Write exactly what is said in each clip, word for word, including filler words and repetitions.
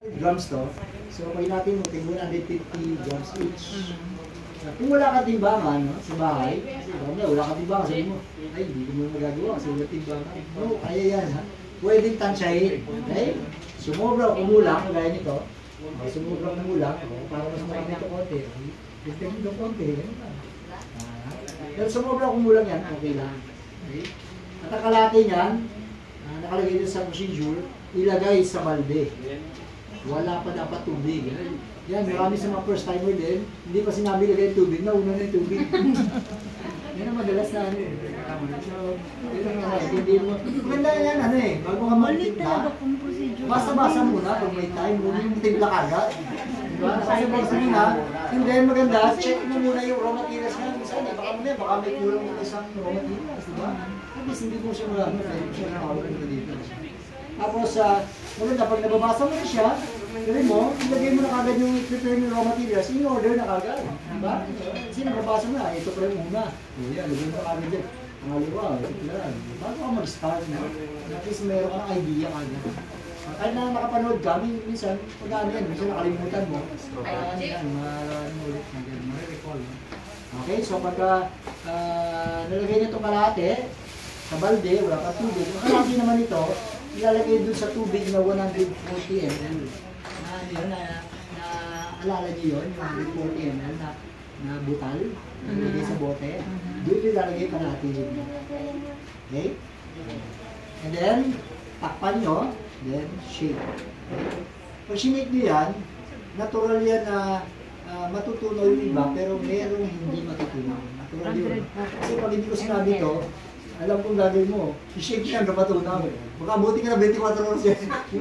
Grams to. So, pag natin mo, one hundred fifty grams each. So, kung wala ka timbangan no, sa bahay, kasi kanya, wala ka timbangan, sabi mo, ay, hindi ko mo magagawa kasi wala timbangan. No, kaya yan, ha? Pwedeng tansyahin. Okay? Sumobra, umulang, gaya nito. Uh, sumobra, umulang, para mas marami ito konti. Tignan ito konti, ganun lang. Pero sumobra, umulang yan, okay lang. Okay? At ang kalate niyan, uh, nakalagay din sa procedure, ilagay sa balde. Wala pa dapat tubig. Yan, marami sa mga first timer din, hindi pa sinabi lagay yung tubig, nauna na yung tubig. Yan ang madalas na ano eh. So, yun ang nga, hindi mo. Maganda yan, ano eh, bago ka magtinda, basta-basa muna pag may time, muna yung timpla kagad. Diba? Kasi pag sabihin na, and then maganda, check mo muna yung raw materials nga. Minsan, eh, baka muna, baka may kulang ng isang raw materials, diba? At least hindi mo siya mga, pwede mo siya nakawag na dito. Tapos, uh, maganda, pag nababasa mo na siya, gawin mo, ilagay mo na kagad yung prepare yung raw materials, in order na kagad. Diba? Kasi nababasa mo na, ito pa yung una. O yan, lagay mo na kagad dyan. Ang aliwa, ito lang. Bago ka mag-start na, at least meron ka ng idea kagad. Kahit na nakapanood ka, minsan, pag ano yan, minsan nakalimutan mo, ano yan, ma-ulit na yan, ma-recall. Okay, so pagka uh, nalagay na itong kalahati, sa balde, wala pa tubig. Ang kalahati naman ito, ilalagay dun sa tubig na one hundred forty milliliters. Na, yun, na, na, alala niyo yun, one hundred forty milliliters na, na butal, nalagay sa bote. Doon ilalagay kalahati yun. Okay? And then, takpan nyo, then shake. Okay? Pag sinake nyo yan, natural yan na uh, matutunaw yung iba, pero merong hindi matutunaw. Natural yun. Kasi pag hindi ko sinabi ito, alam kong gagawin mo, i-shake yan na matunaw. Baka buti ka na twenty-four oras yan.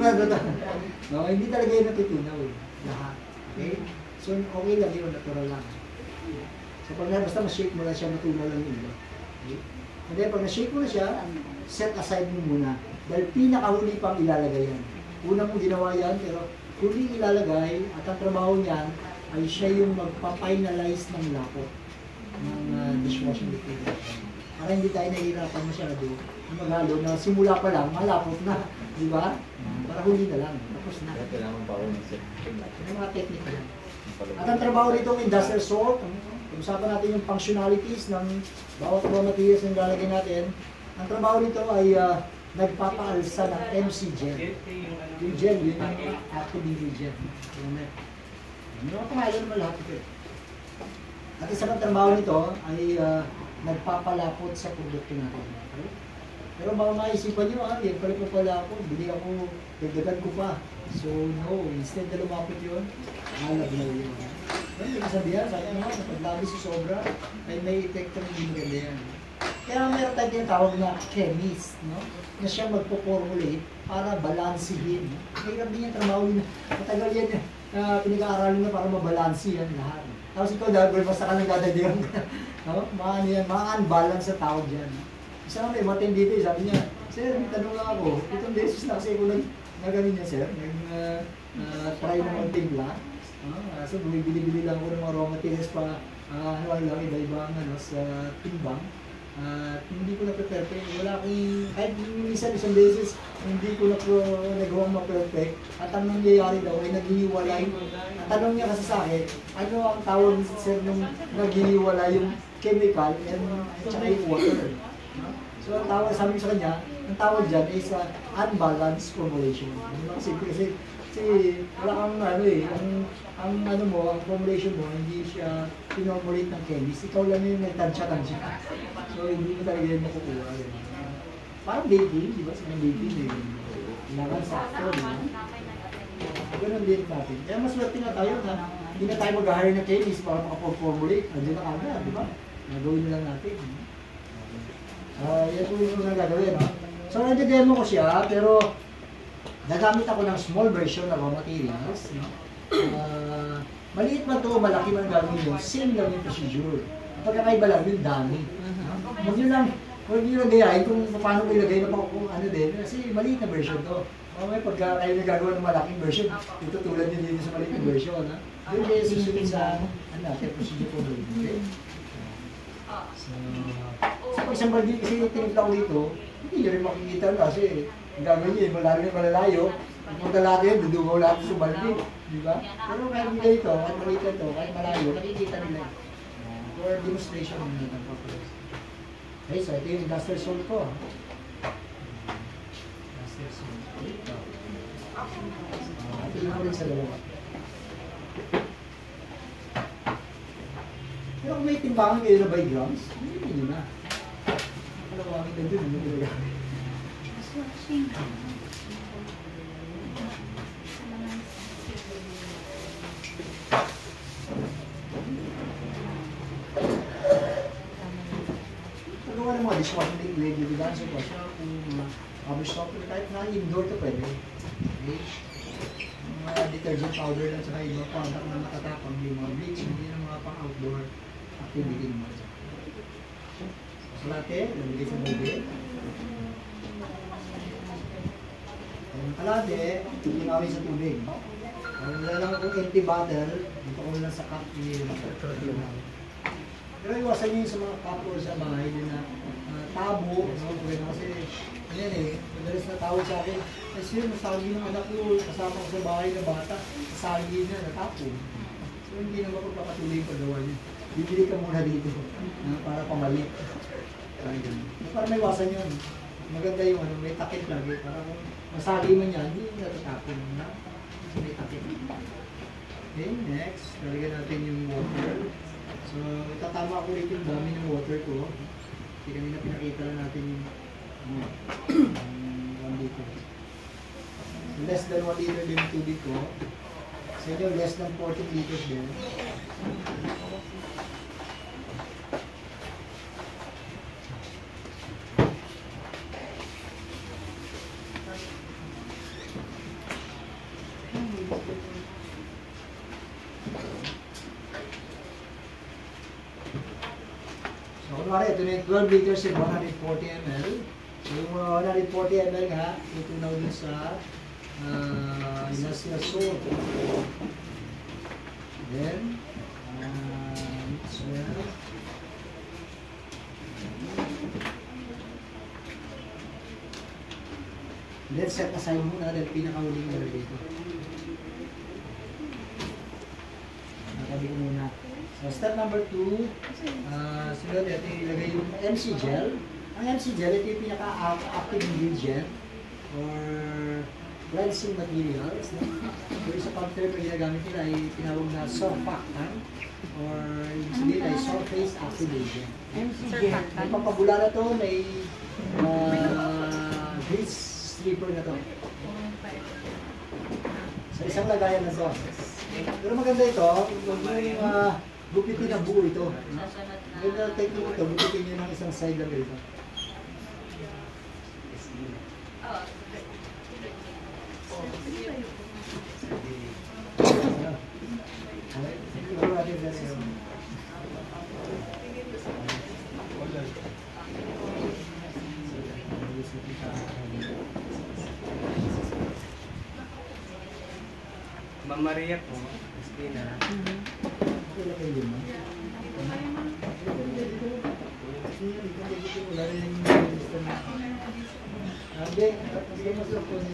No, hindi talaga yung natutunaw. Lahat. Okay? So, okay lang yun, natural lang. So, pag basta ma-shake mo lang siya, matunaw lang yung iba. Okay? And then, pag na-shake mo na siya, set aside mo muna. Dahil pinakahuli pang ilalagay yan. Una mong ginawa yan, pero huli ilalagay at ang trabaho niyan ay siya yung magpa-finalize ng lapot ng uh, dishwashing liquid. Para hindi tayo nahihirapan masyado na maghalo na simula pa lang, malapot na. Di ba? Para huli na lang. Tapos na. Kailangan pa ako ng set. Yung mga technique na. At ang trabaho nito ng industrial salt, usapan natin yung functionalities ng bawat raw materials na lalagay natin. Ang trabaho nito ay uh, nagpapaalsa ng M C gel. Yung gel, yun yung active ingredient. Yung mga pangalan naman lahat ito. At isang trabaho nito ay uh, nagpapalapot sa produkto natin. Okay? Pero mga maisipan nyo, ah, yan pala po pala ako, bili ako, dagdagan ko pa. So no, instead na lumapot yun, malaglaw yun. Yan, may kasabihan, sabi nga, sa paglabi sa sobra, ay may epekto ng hindi maganda yan. Kaya meron tayo tinatawag na chemist, no? Na siya magpo-formulate para balansihin. Mahirap din yung trabaho yun. Matagal yan, uh, pinag-aaralin na para mabalansi yan lahat. Tapos ikaw dahil basta ka nagdadagdagan ka. No? Maano yan, ma-unbalance sa tao dyan. Isa nga may matin dito, sabi niya, sir, may tanong lang ako, itong beses na kasi ako nag nagano niya, sir, nag-try uh, uh, na magtimpla. Uh, so, bumibili-bili lang ako ng mga raw materials pa, uh, ano lang, iba-iba ano, sa timbang. Uh, hindi ko na-perfect, wala akong, kahit minsan isang beses, hindi ko na nagawang ma-perfect. At ang nangyayari daw ay naghihiwalay. At tanong niya kasi sa akin, ano ang tawag sir nung naghihiwalay yung chemical and tsaka yung water. No? So ang tawag, sabi ko sa kanya, ang tawag dyan is uh, unbalanced formulation. Kasi, kasi, kasi wala kang ano eh, ang, ang ano mo, ang formulation mo, hindi siya pinomulate ng chemist. Ikaw lang yung nagtansya-tansya. So hindi mo talaga yun makukuha. Yun. Parang baking, di ba? Sa mga baking eh. Kailangan sakto, di ba? Ganun din natin. Kaya mas swerte na tayo na hindi na tayo mag-hire na chemist para makaformulate. Andiyan na kagad, di ba? Nagawin na lang natin. Uh, yan po yung mga gagawin, no? So, nag-demo ko siya, pero nagamit ako ng small version ng raw materials. No? Uh, maliit man ito, malaki man gagawin yun, same lang yung procedure. Pagkakaiba lang yung dami. Huwag nyo lang, huwag nyo lang gayahin kung paano mo ilagay na kung ano din, kasi maliit na version to. Mamaya pagka kayo nagagawa ng malaking version, ito tulad nyo dito sa maliit na version. Ha? Doon kayo susunod sa, ano natin, procedure ko doon. Okay? So, so pag isang baldi kasi tinimpla ko dito, hindi nyo rin makikita na kasi ang gagawin nyo, malalim na malalayo, Pumunta lahat yun, dudugaw lahat sa balde. Di ba? Pero kahit hindi ito, kahit maliit ito, kahit malayo, nakikita nila. For demonstration ng mga purpose. Okay, so ito yung industrial salt ko. Industrial salt. Ito. Ito yung rin sa dalawa. Pero kung may timbangan kayo na by grams, hindi nyo na. Kalawangin na dun, hindi nyo na. Nagawa ng mga dishwashing liquid, yung bilang sa siya, kung rubber stop, kahit na indoor to pwede. Okay? Mga detergent powder lang, saka yung mga product na nakatapang, yung mga bleach, hindi na mga pang-outdoor activity naman. So, latte, lalagay sa balde. Ang kalade, tinawin sa tubig. Kung wala lang akong empty bottle, dito ko lang sa cup yung pero iwasan nyo yung sa mga cup or sa bahay din na uh, tabo, no? Kasi ano yan eh, madalas na tawag sa akin, kasi nasagi ng anak ko, kasama ko sa bahay na bata, nasagi na, natapo. So hindi na mapagpapatuloy yung paggawa niya. Bibili ka muna dito uh, para pamalik. So, para may iwasan yun. Maganda yung ano, may takip lagi, para kung masagi man yan, hindi natatapon na. So may takip. Okay, next, lalagyan natin yung water. So, itatama ko ulit yung dami ng water ko. Kasi kanina pinakita lang natin yung ano, one liter. So, less than one liter din yung tubig ko. So, yun yung less than fourteen liters din. Ito na yung twelve liters and one hundred forty milliliters. So yung uh, one hundred forty milliliters nga, tutunaw dun sa uh, industrial salt. Then, uh, mix well. Then set aside muna dahil pinakahuling nalagay ito. Nakabi ko muna. So step number two, uh, sunod ito ilagay yung M C gel. Ang M C gel, ito yung pinaka-active ingredient or cleansing materials. No? So isa pang term na ginagamit nila ay tinawag na surfactant or yung sabihin ay surface active agent. M C gel. May pampabula na ito, may uh, grease stripper na ito. So isang lagayan na ito. Pero maganda ito, huwag mo yung uh, gupitin ang buo ito. Maganda ang technique ito, gupitin nyo ng isang side lang ito. Ma'am Maria po, Christina. Okay lang kayo yun, no? Wala rin yung lista na. Hindi, hindi mas lang po.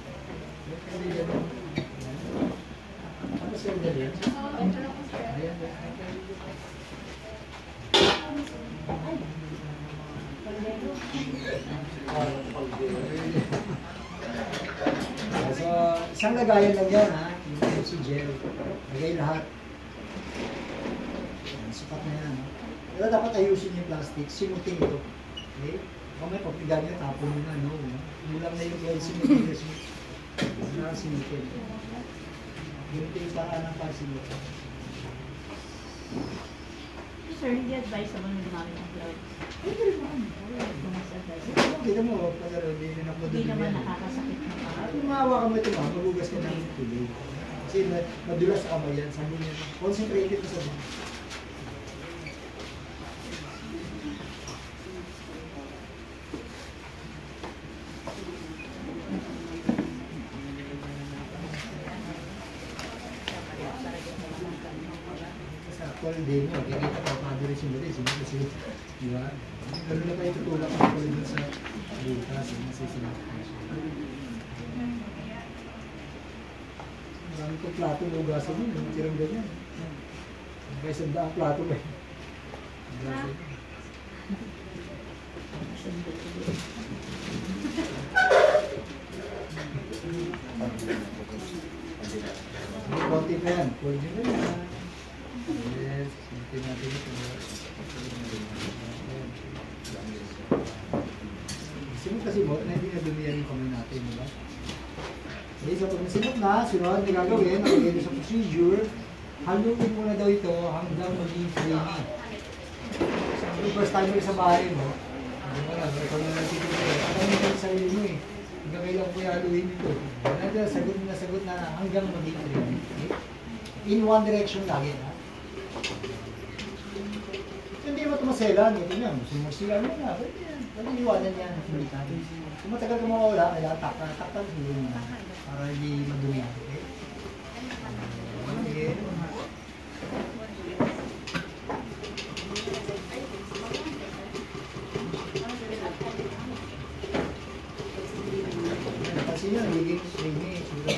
Tapos yung dali. Ayan. So, isang lagayan lang yan, ha? Yung M C gel. Lagay lahat. Sukat na yan, ha? Pero dapat ayusin yung plastic. Simutin ito. Okay? Kung may papigan nyo, tapon nyo na, no? Mulang na yung cleansing materials nyo. Wala simutin. Ganito yung paraan ng pagsimutin. Sir, hindi advisable na gumamit ng gloves. Pwede rin naman. Kita mo, pag hindi na napunod. Hindi naman nakakasakit na pa. Kung mahawa ka mo ito, magugas ka ng tubig. Kasi madulas sa kamay yan. Sabi niya, concentrated ko sa mga. Sa actual day mo, kikita ka pa rin simuli. Kasi, di ba? Gano'n na pa yung tutulak ko dun sa bukas. Masisinig ko siya. Marami kong plato na ugasan yun, yung tirang ganyan. Kaya sa daang plato ba yun? Ugasan yun. May konti pa yan. Pwede na yan. Yes, konti natin ito. Simot kasi mo, na hindi na dumiyan yung kamay natin, di ba? Okay, so pag nasimot na, sunod na gagawin, okay, sa procedure, haluin mo na daw ito hanggang maging creamy. So, kung first timer sa bahay mo, hindi mo na, ikaw na lang titipin. At ano yung sarili mo eh. Hanggang kailang ko haluin ito. Wala sagot na sagot na hanggang maging creamy. Okay? In one direction lagi, ha? So, hindi mo ito maselan. Ito niya, gusto mo silan mo na. Pwede yan. Pwede iwanan yan. Kung matagal ka mawala, kailangan takpan. Takpan siguro mo na. Para hindi madumi. Okay? Okay. Kasi yan, higit creamy.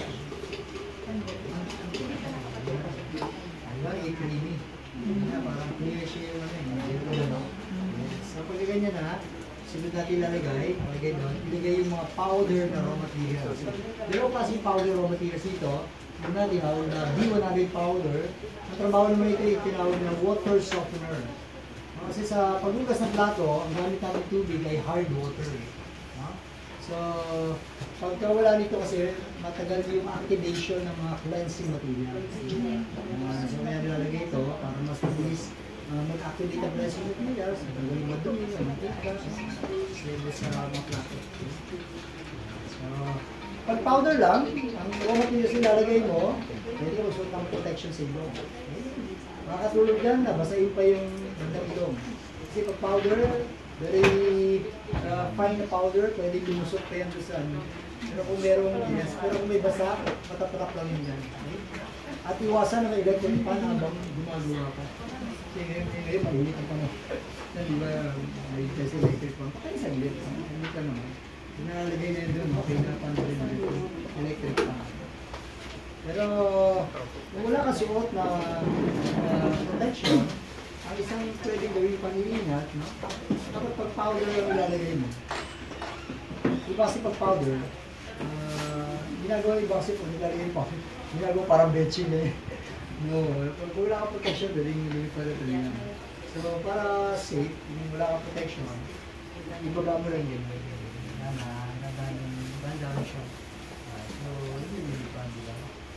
Alam, i-creamy. Parang clear siya yung ano. So pag ganyan na, sunod natin ilalagay, ilagay doon, ilagay yung mga powder na raw materials. Meron kasi powder raw materials dito, yung natin tinawag na B one hundred powder. Ang trabaho naman ito yung tinawag na water softener. Kasi sa paghugas ng plato, ang gamit natin tubig ay hard water. So, pagka wala nito kasi, matagal yung activation ng mga cleansing materials. Uh, so kaya nilalagay ito para mas mabilis Uh, mag-activate ang cleansing materials, magaling madumi, matika, sila sa mga plato. So, pag powder lang, ang raw materials nilalagay mo, pwede ka magsuot ng protection sa ilong. Okay? Makakatulog yan, nabasahin pa yung bandang ilong. Kasi pag powder, very uh, fine na powder, pwede lumusok pa yan sa ano. Pero kung merong, yes, pero kung may basa, matapatak lang yun yan. Okay? At iwasan na may electric pan habang gumagawa ka. Kasi ngayon, ngayon, mainit ang panahon. Di ba, may test electric pan. Ay, saglit. Hindi ka naman. Pinalagay na yun doon, okay na pan rin na electric pan. Pero, kung wala ka suot na uh, protection, ang isang pwedeng gawin pang-iingat, no? Dapat pag powder yung ilalagay mo. Iba kasi pag powder, uh, ginagawa iba kasi pag ilalagay mo, ginagawa parang betching eh. No, pag wala ka protection, daling hindi pala talaga. So, para safe, kung wala ka protection, ibaba mo lang yun. Yan na, ganda lang siya. So, hindi hindi pa, di ba?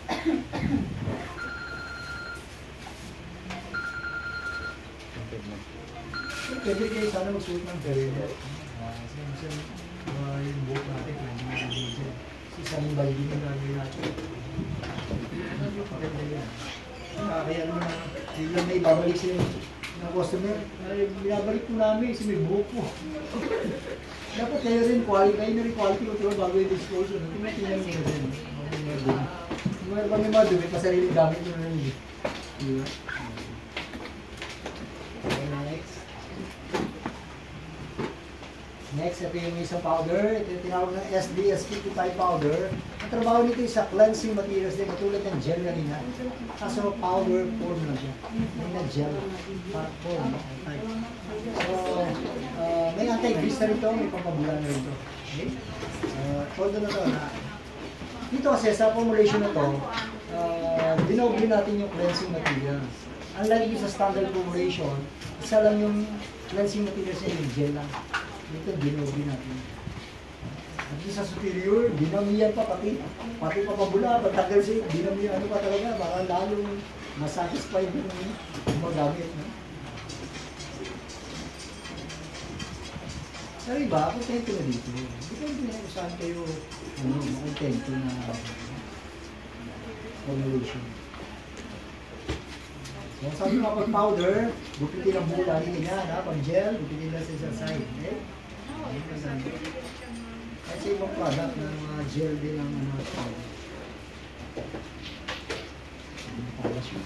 Pwede kayo sana magsuot ng garnet. Kasi minsan, yung buhok natin, pwede mo yung diesel. Kasi isang baldi na gagawin natin. Ano yung paganda yan? Kaya naman, biglang may babalik siya ng customer. Binabalik po namin kasi may buhok po. Dapat kayo rin, quality, kayo na rin quality control bago yung disclosure. Tingnan nyo rin. Kung meron kami madumi, pasarili gamit nyo na rin. Diba? Okay, next. Next, ito yung isang powder. Ito yung tinawag ng S D S fifty-five powder. Ang trabaho nito is sa cleansing materials din, katulad ng gel kanina. Kaso powder form lang siya. May na gel form. So, uh, may anti-grease na rito, may pampabula na rito. Okay? Uh, todo na to na. Dito kasi sa formulation na to, uh, dinoble natin yung cleansing materials. Unlike sa standard formulation, isa lang yung cleansing materials niya, yung gel lang. Dito, dinoble natin. At sa superior, dinamihan pa pati, pati pa pabula, patagal siya, dinamihan ano pa talaga, baka lalong masatisfy yung magamit. No? Pero iba, kontento na dito. Depende na kung saan kayo, ano, makontento na formulation. So, sabi nga pag powder, gupitin ang mula, hindi nga, ha? Pag gel, gupitin lang sa isang side. Okay? Kasi ibang product na mga gel din ang mga powder. Hindi pala siya.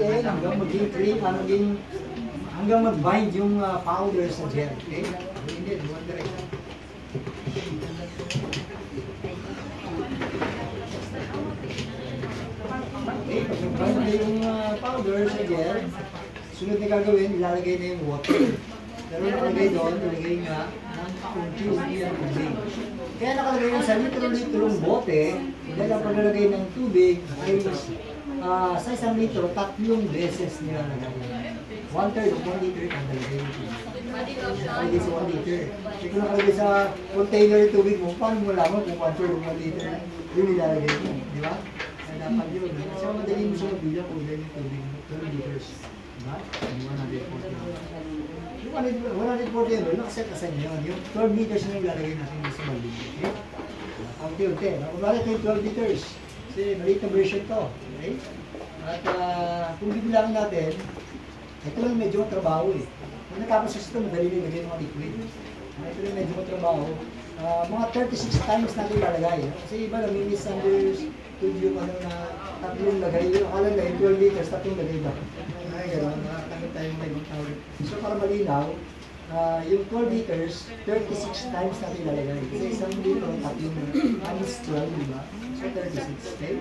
haluin hanggang maging cream, ah, maging hanggang mag-bind yung ah, powder sa gel. Okay? Haluin din, one direction. Okay, pag nag-bind na yung ah, powder sa gel, sunod na gagawin, ilalagay na yung water. Pero nakalagay doon, nilagay nga ng unti-unti ang tubig. Kaya nakalagay yung sa litro-litrong bote, dahil ang paglalagay ng tubig ay uh, sa isang litro, tatlong beses nilalagay. One third of one liter ang nalagay yung tubig. Nakalagay sa one liter. Kasi kung nakalagay sa container yung tubig mo, paano mo laman kung one third of one liter yung nilalagay mo? Di ba? Kaya dapat yun. Kasi madali mo siya mabilang kung ilan yung tubig mo. twelve liters. Diba? one hundred forty. Yung one hundred forty ml, nakaset aside nyo yun. Yung twelve liters na yung lalagay natin sa maliit. Okay? Unti-unti. Kumari ito yung twelve liters. Kasi maliit na version to. Okay? At uh, kung bibilangin natin, ito lang medyo matrabaho eh. Kung nakaprocess ito, madali na ilagay mga liquid. Uh, ito lang medyo matrabaho. Uh, mga thirty-six times natin ilalagay. No? Kasi iba lang, minis under studio ano na tatlong lagay. Yung akala na yung twelve liters, tatlong lagay ba? Ay, gano'n. Nakakangit tayong may ibang tawag. So, para malinaw, uh, yung twelve liters, thirty-six times natin ilalagay. Kasi isang litro, tatlong times twelve, di ba? So, thirty-six, okay?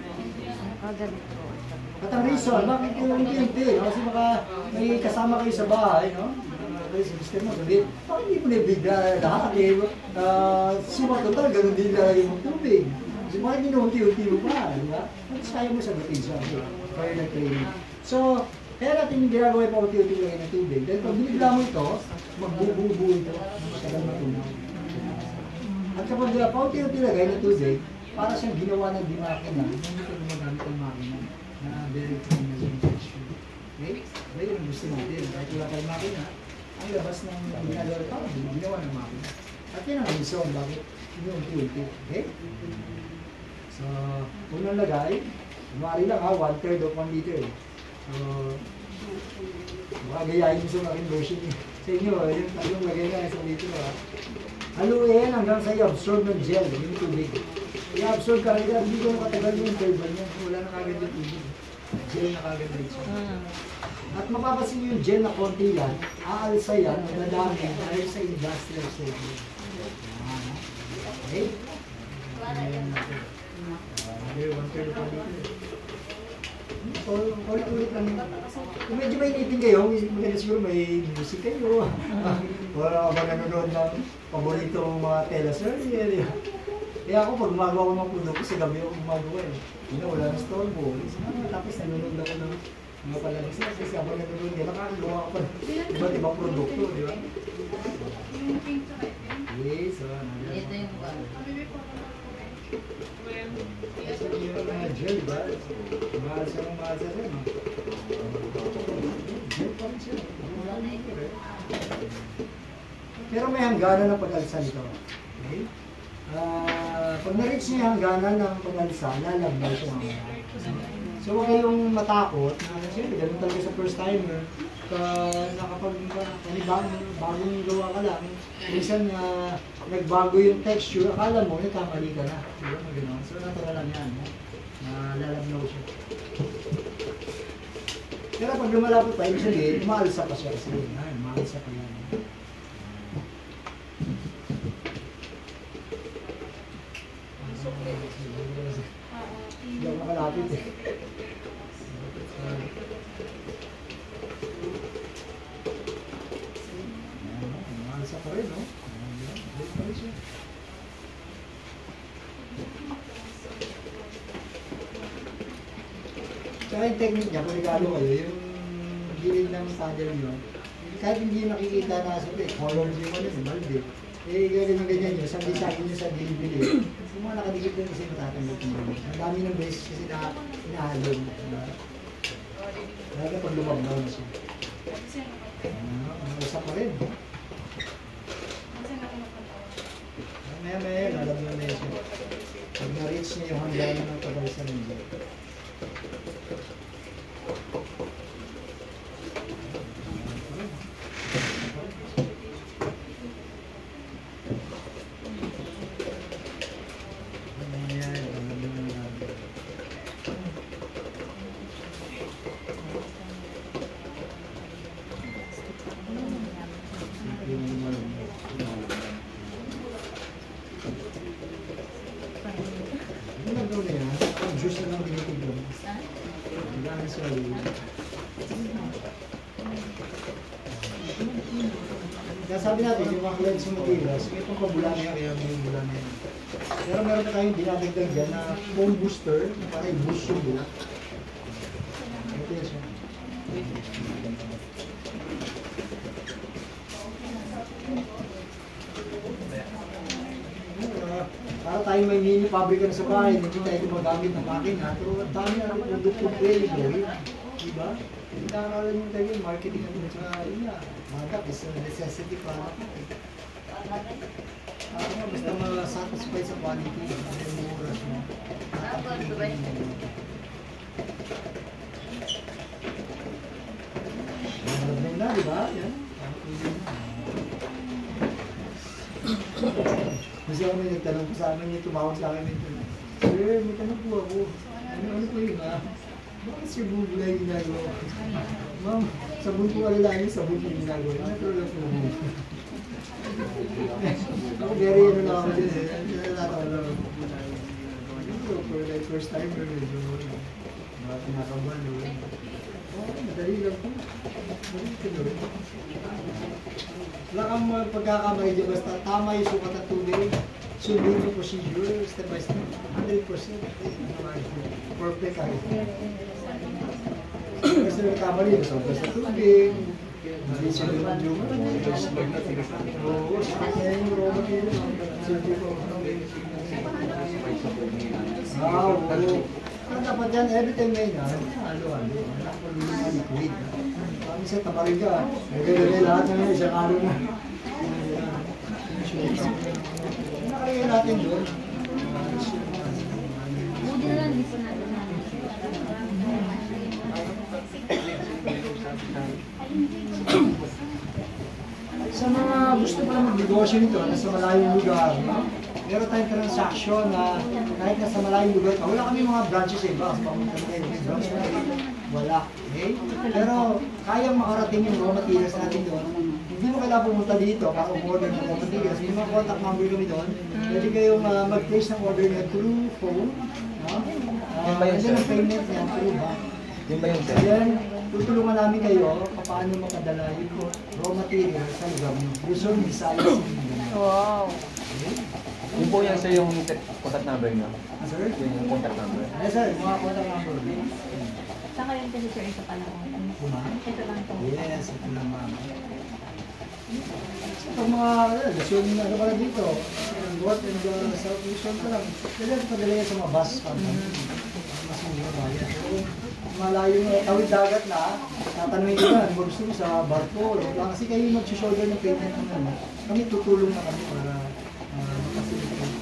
At ang reason, bakit yung unti-unti? No? Kasi baka may kasama kayo sa bahay, no? Kasi sa mister mo, sabihin, bakit hindi mo na-bigla lahat? Eh, uh, suma total, ganun din ilalagay mong tubig. Kasi bakit hindi na unti-unti mo pa, di ba? At kaya mo sagutin siya, kaya nag-training. So, kaya natin yung ginagawa yung pauti-uti lagay ng tubig. Dahil pag binigla mo ito, magbubuo ito ng matagal na tunaw. At kapag uh, pauti-uti lagay ng tubig, para siyang ginawa ng dimakina, hindi ko gumagamit ang makina na very clean na yung texture. Okay? Kaya yun ang gusto natin. Kahit wala tayong makina, ang labas ng ginagawa ito, ginawa ng makina. At yun ang reason, bakit inuunti-unti. Okay? So, unang lagay, kumari lang ha, one third of one liter. So, baka gayahin mo sa aking version sa inyo, yung tatlong lagay na isang litro ha. Haluin hanggang sa i-absorb ng gel, yung tubig. I-absorb ka rin, hindi ko matagal yung turban niya, wala na kagad yung tubig. Gel na kagad rin siya. At mapapasin nyo yung gel na konti lang, aalsa yan, madadami, dahil sa industrial setting. Okay? Ayan natin. one third of one liter. Ulit-ulit lang. Kung medyo may initin kayo, maganda siguro may music kayo. Wala ka ba nanonood ng paboritong mga teleserye? Kaya ako pag gumagawa ko ng produkto, sa gabi ako gumagawa eh. Hindi wala na storbo. Tapos nanonood ako ng mga palabas na kasi habang nanonood ka, nakakagawa ako ng iba't ibang produkto, di ba? Okay, so nandiyan. Ito yung ba? Ito yung mga gel ba? Mahal siya ng mahal siya rin. Gel pa rin siya. Pero may hangganan ng pag-alsa nito. Okay? Uh, pag na-reach niya yung hangganan ng pag-alsa, lalabay siya mamaya. So huwag kayong matakot na siyempre, ganun talaga sa first timer. Uh, nakapag panibagong bagong gawa ka lang, minsan na uh, nagbago yung texture, akala mo, nagkamali ka na. Diba? Magano'n. So natural lang yan. Na uh, lalabnaw siya. Pero pag lumalapot pa, ibig sabihin, umaalsa pa siya kasi. Ay, umaalsa pa yan. Hindi ako makalapit eh. Umaalsa pa rin, no? Umaalsa pa rin siya. Tsaka yung technique niya, kung regalo kayo, yung gilid ng paddle nyo, kahit hindi nakikita na sa color yung ano, yung balde, eh gawin ng ganyan nyo, sabi sa akin nyo sa bilibili, yung mga nakadikit doon kasi matatanggap ng mga. Ang dami ng beses kasi na inahalon. Lagi pag lumabnaw na siya. Ang usa pa rin. Maya maya, lalabnaw na siya. Pag na-reach niya yung hangganan ng pag-alsa ng gel. lang tinitignan. Gamit sa ulo. Kaya sabi natin, yung mga cleanse materials, itong pabula na yan, kaya may bula na yan. Pero meron na tayong dinadagdag dyan na foam booster, para i-boost yung bula. Ito yan siya. Uh, para tayo may mini pabrika na sa bahay, hindi tayo gumagamit ng makina, pero ang dami na rin produkto available, diba? Hindi nakakalan yung tayo yung marketing natin at saka yun na, product is a necessity product. Ako nga, basta ma-satisfy sa quality, yung oras mo. Marami na, diba? Yan. Kasi ako may nagtanong ko sa amin yung tumawag sa akin ito. Sir, may tanong po ako. Ano, ano po yun ha? Bakit sir bubula yung ginagawa ko? Ma'am, sabon po alalahin, sabon po yung ginagawa. Ano lang po? Ako very ano na ako din eh. Ano na ako lang. Ito, for like first time, medyo mga kinakaban. Oo, madali lang po. Madali ka doon. Wala kang pagkakamay dyan, basta tama yung sukat at tubig, sundin yung procedure, step by step, one hundred percent. Perfect kayo. Kasi nagkamali, sobra sa tubig, hindi sila yung yung oo, sakya yung raw material. Ah, oo. Dapat yan, every time may nga, halo-halo, nakapalulong na liquid. Kami sa tabarin ka, nagagawin lahat na yun, isang araw na. Nakalagay natin doon. Buti na lang, di po natin Sa mga gusto pa na mag-negosyo nito, nasa malayong lugar, no? Meron tayong transaction na kahit nasa malayong lugar ka, wala kami mga branches sa iba, kasi pamunta tayo, may branch na wala, okay? Pero kayang makarating yung raw materials natin doon. Hindi mo kailangan pumunta dito para umorder ng raw materials. May mga contact number kami doon. Pwede kayong uh, mag-place ng order niya through phone. No? Uh, Yun ba yun, and then sir? ang payment niya through bank. Yun ba yun, sir? Then, tutulungan namin kayo kung paano makadala yung raw materials sa lugar niyo. Luzon, Visayas, Mindanao. Wow. Okay? Yun po yan, sir, yung contact number niyo. Ah, sir? Yun yung contact number. Yes, sir. Mga contact number. Saka yun kasi sir, ito pala. Kuma? Ito lang po. Yes, ito lang ma'am. Ito mga, eh, Luzon na ano pala dito. North and uh, South Luzon pa lang. Kaya padala yan sa mga bus company. Mas mga bayan. So, malayo na tawid dagat na, tatanungin ko na, kung gusto mo sa barko. Wala kasi kayo mag-shoulder ng payment ng ano. Kami tutulong na kami para uh, makasilitate.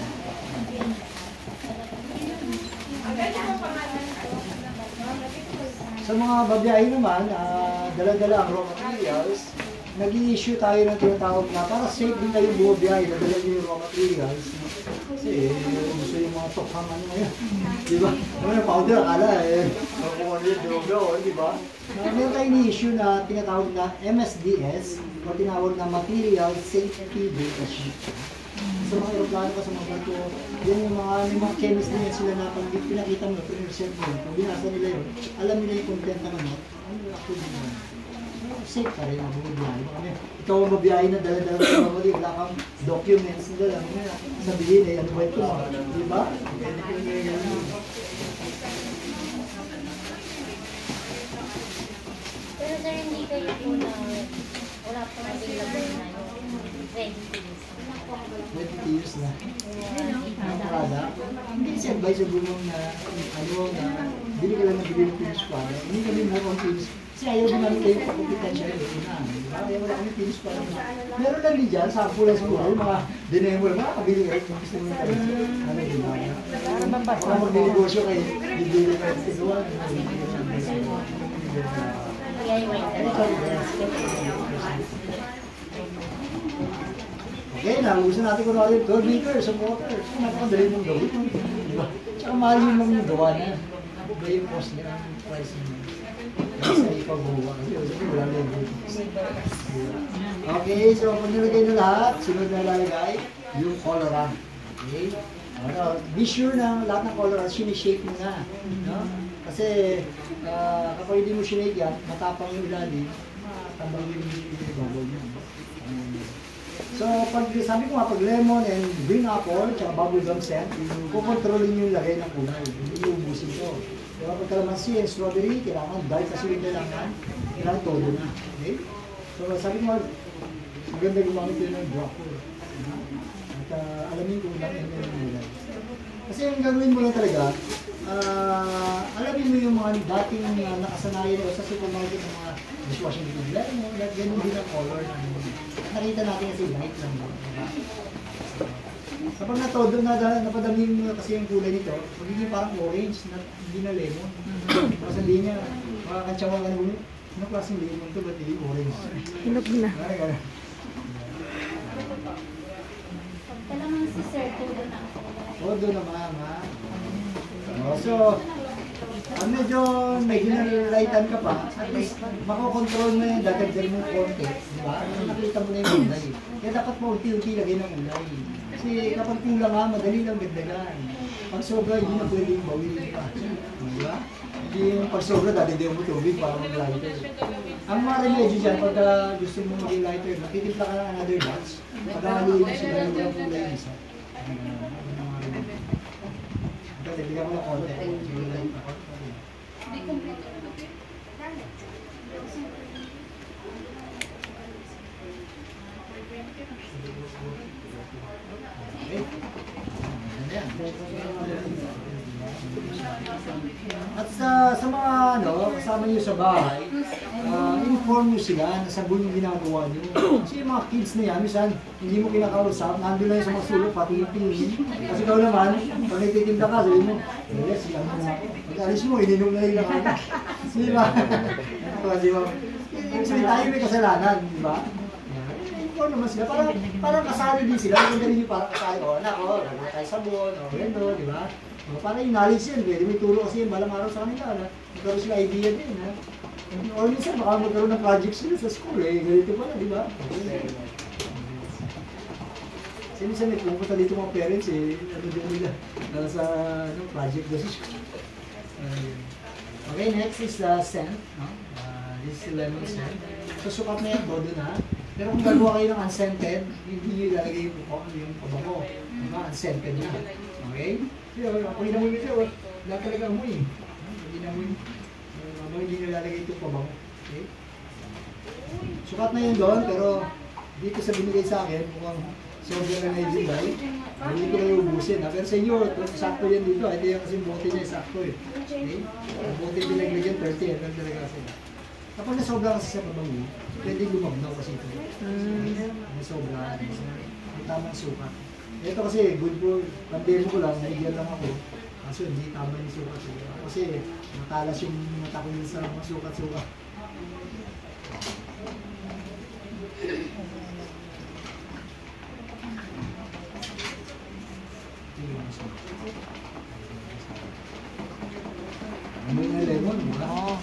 Sa mga babiyahe naman, uh, dala-dala ang raw materials, nag-i-issue tayo ng tinatawag na para safe din kayo bumabiyahe, nadala nyo yung raw materials. Kasi eh, gusto yung mga tokhang ano ngayon. Di ba? Ano yung powder, akala eh. Kung ano yung droga o, di ba? Uh, meron tayong ni-issue na tinatawag na M S D S o tinawag na Material Safety Data Sheet. Sa mga aeroplano ka sa mga barko, yan yung mga, yung mga chemist din yan sila na pag pinakita mo, pinreset mo, pag binasa nila yun, alam nila yung content ng ano, ano yung actually mo. Safe ka rin ang bumabiyahe. Ikaw ang mabiyahe na dala-dala sa mga mali, wala kang documents na dala. Sabihin eh, ano ba ito? Di ba? Pero sir, hindi kayo po na wala po available na yung ready to use. Ready to use na. Ang product. Hindi si advisable mo na ano na bili ka lang ng bili ng finish product. Hindi kami mo ang finish. Kasi ayaw din namin kayo kompetensya yun. Ayaw wala kami finish product. Meron lang din dyan, sample lang siguro. Yung mga dinemo lang, makakabili kayo kung gusto mo yung finish. Ano din namin. Kung mag-negosyo kayo, bibili kayo. Tigwa. Kaya yung Okay, nauusan natin kung natin twelve liters of water. So, napakadali mong gawin. Diba? Tsaka mahal yung mga gawa na. Iba yung cost niya, yung price niya. Kasi ipag-buwa. Kasi wala na yung dito. Okay, so pag nilagay na lahat, sunod na lalagay yung coloran. Okay? Ano, be sure na lahat ng color sinishape mo na. No? Kasi uh, kapag hindi mo sinake yan, matapang yung ilalim, matambang yung bubble niya. So, pag sabi ko nga, pag lemon and green apple, tsaka bubblegum scent, kukontrolin yung lagay ng kulay. Hindi iubusin ko. Diba, pag kalamansi and strawberry, kailangan dark kasi yung kailangan, kailangan todo na. Okay? So, sabi ko nga, maganda gumamit yun ng drop ko. At uh, alamin kung lang yung kulay. Kasi yung gagawin mo lang talaga, uh, alamin mo yung mga dating uh, nakasanayan o sa supermarket ng mga dishwashing liquid. Lemon, like, ganun din ang color ng nakita natin kasi light lang yun. Kapag na-todo, na, napadami mo kasi yung kulay nito, magiging parang orange, na, hindi na lemon. Kasi hindi niya, makakantsawa ka na bumi, ano klaseng lemon to, ba't hindi orange? Hinog na. Ay, gano'n. Kailangan si Sir todo na ako. Todo naman, ha? Oh, so, ah, medyo may ginalightan ka pa, at least makokontrol mo yung dadagdag mo konti, di ba? Nakita mo na yung kulay. Kaya dapat mo unti-unti lagay ng kulay. Kasi kapag kulang nga, madali lang dagdagan. Pag sobra, hindi na pwedeng bawin pa. Di ba? Hindi yung pag sobra, dadagdagan mo tubig para mag-lighter. Ang mga remedyo dyan, pagka gusto mo maging lighter, makitimpla ka ng another batch, pag-ahaluin mo sa dalawang kulay isa. Kasi bigyan mo ng konti. Hindi kompleto. At sa, sa mga ano, kasama niyo sa bahay, uh, inform niyo sila na sabon yung ginagawa niyo. Kasi yung mga kids na yan, minsan hindi mo kinakausap, nandun lang yung sa mga sulok, pati yung tingin. Kasi ikaw naman, pag nagtitinda ka, sabi mo, yes, yan mo na ako. Pag-alis mo, ininom na yung nakana. Di ba? Kasi mo, kasi tayo may kasalanan, di ba? Inform naman sila, parang, parang kasali din sila. Maganda rin yung parang kasali, o anak, o, lagyan tayo sabon, o gano'n, di ba? O, para yung knowledge yan, pwede may turo kasi yan, balang araw sa kanila, na magkaroon sila idea din, ha? Or minsan, baka magkaroon ng project sila sa school, eh, ganito pala, di ba? Okay. Kasi minsan may pumunta dito mga parents, eh, ano din nila, nasa, ano, project doon sa school. Uh, okay, next is the scent, no? Uh, this is lemon scent. So, sukat na yan, todo na. Pero kung gagawa kayo ng unscented, hindi nyo ilalagay yung, yung pabango. Diba? Unscented na. Okay? Kaya, kung inamoy mo siya, wala talaga amoy. Hindi namoy. Habang hindi nyo ilalagay itong pabango. Okay? Sukat na yun doon, pero dito sa binigay sa akin, mukhang sobrang na naibigay. Hindi ko na iubusin. Ha? Pero sa inyo, sakto yan dito. Ito yung kasi bote niya, sakto eh. Okay? Ang bote pinaglagyan, thirty. Ito talaga kasi. Kapag nasobra kasi sa pabango, pwede lumabnaw kasi ito. Mm. Nasobra. May tamang sukat. Ito kasi, good for, pandemo ko lang, naigyan lang ako. Kaso hindi tama yung sukat. Kasi matalas yung mata ko sa mga sukat-sukat. Ano yung lemon? Oo.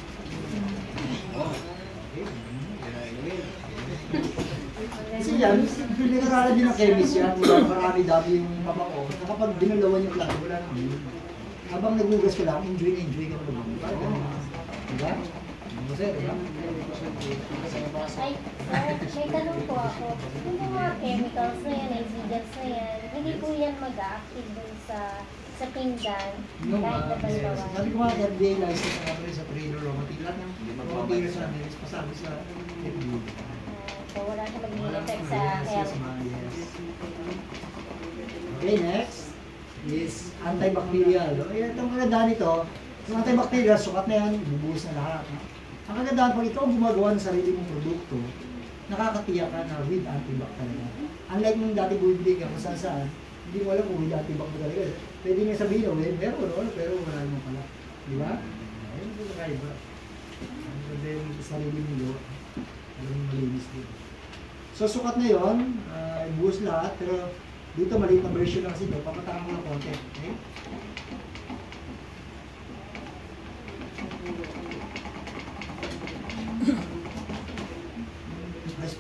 Kasi yan, pinag-aralan din ng chemist yan, wala marami dami yung mabako. Na kapag binalawan yung klaro, wala naman. Habang nagugas ka lang, enjoy na enjoy ka na naman. Diba? Kasi, diba? Ay, ay, may tanong po ako. Yung mga chemicals na yan, ingredients na yan, hindi po yan mag-a-active dun sa sa pinggan, No, kahit na uh, yes. balibawan. Sabi ko nga, F D A license na kami sa trader raw material. Lahat ng raw materials na nila, pasabi sa F D A. So, wala siya magiging Wala effect po, sa yes, yes, health. ma'am, yes. Okay, next is antibacterial. Eh, itong kagandaan nito, yung antibacterial, sukat na yan, bubuhos na lahat. No? Ang kagandaan, pag ikaw gumagawa ng sarili mong produkto, nakakatiyak ka na with antibac talaga. Unlike nung dati bumibili ka kung saan-saan, hindi mo alam kung with antibac mo talaga. Pwede nga sabihin, oh, eh, meron, no? Pero wala naman pala. Di ba? Ayun, ito kakaiba. Ang ganda yung sarili mo yun. Alam mo malinis dito. So, sukat na yun, uh, ibuhos lahat, pero dito maliit na version lang kasi ito, papatakan mo ng konti. Okay?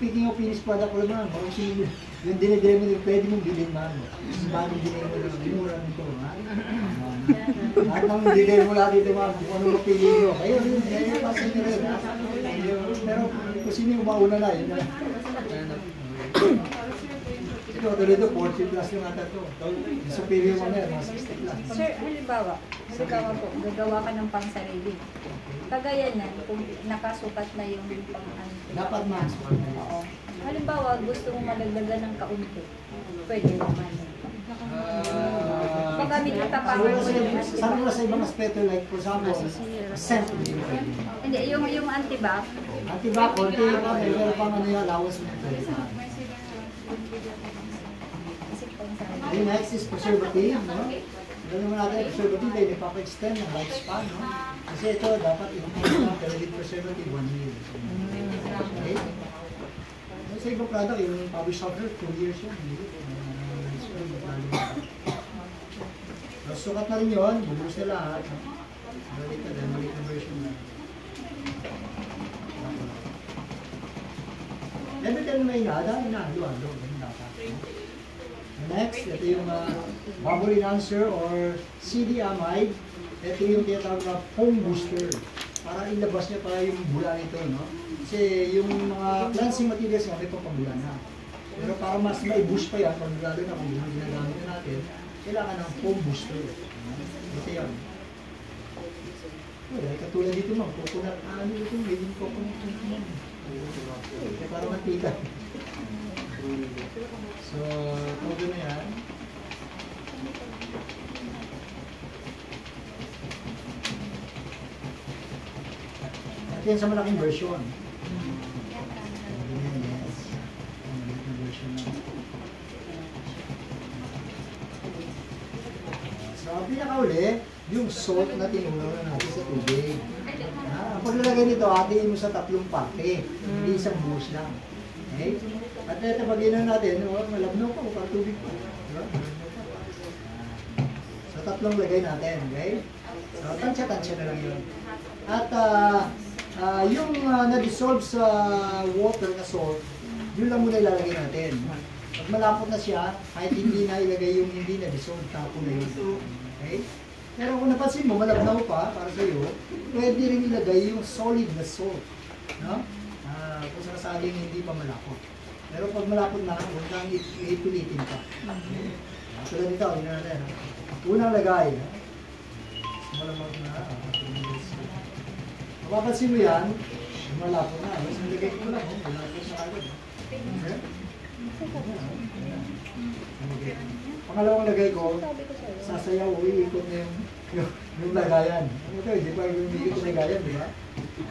speaking of finished product ko naman, kung sino, yung dinidire mo, pwede mong bilhin man. Kung paano dinidire mo lang, mura nito, ha? Lahat ng dinidire mo lahat dito, ma'am, kung ano mapili nyo. Kayo, yun, yun, yung pasa nyo rin, ha? Pero kung sino yung mauna na, yun na. Ito, ito dito, forty plus yung ata to. Yung superior mo na yan, mga sixty plus. Sir, halimbawa, halimbawa po, gagawa ka ng pangsarili. Kagaya niyan, kung nakasukat na yung pang ano. Dapat mas. Oo. Halimbawa, gusto mo madagdagan ng kaunti. Pwede naman. Paggamit kita pa. Sabi ko sa ibang aspeto, like for example, scent. Hindi, yung, yung antibac. Antibac, konti yung pa, meron pang ano yung allowance mo. Yung next is preservative, no? Alam naman natin, preservative ay nagpapa-extend ng lifespan, no? Kasi ito, dapat i-increase na, pero with preservative, one year. Okay? Sa ibang product, yung publish software, two years yan. So, sukat na rin yun, bubus na lahat. Balik na din, balik na version na. Level ten may nada, inahalo-halo. Next, ito yung uh, bubble enhancer or C D amide. Ito yung tinatawag na foam booster. Para ilabas niya para yung bula nito, no? Kasi yung mga cleansing materials nga may papabula na. Pero para mas mai-boost pa yan, pag lalo na kung yung ginagamit na natin, kailangan ng foam booster. Ito yun. Well, katulad dito mga coconut, ano ito, medyo coconut ito. Kaya para mantika. So, todo na yan. At yan sa malaking version. Yes. Malaking version na. So, ang pinakauli, yung salt na tinunaw na natin sa tubig. Ah, ang paglalagay nito, hatiin mo sa tatlong parte. Hindi isang buhos lang. Okay? At ito, pag yun natin, oh, malabno pa, o tubig pa. Diba? So, tatlong lagay natin, okay? So, tansya-tansya na lang yun. At uh, uh, yung uh, na-dissolve sa water na salt, yun lang muna ilalagay natin. Pag malapot na siya, kahit hindi na ilagay yung hindi na-dissolve, tapo na yun. Okay? Pero kung napansin mo, malabnaw pa para sa iyo, pwede rin ilagay yung solid na salt. No? Uh, kung sakasaling hindi pa malapot. Pero pag malapot na, huwag nang ipulitin pa. Okay? Tulad nito, hindi na natin. Unang lagay. Malamag na. Mapapansin mo yan, malapot na. Mas nilagay ko lang, malapot na agad. Okay? Okay. Pangalawang lagay ko, sasayaw, uiikot na yung, yung, yung lagayan. Ano ito, hindi pa yung umiikot na lagayan, di ba?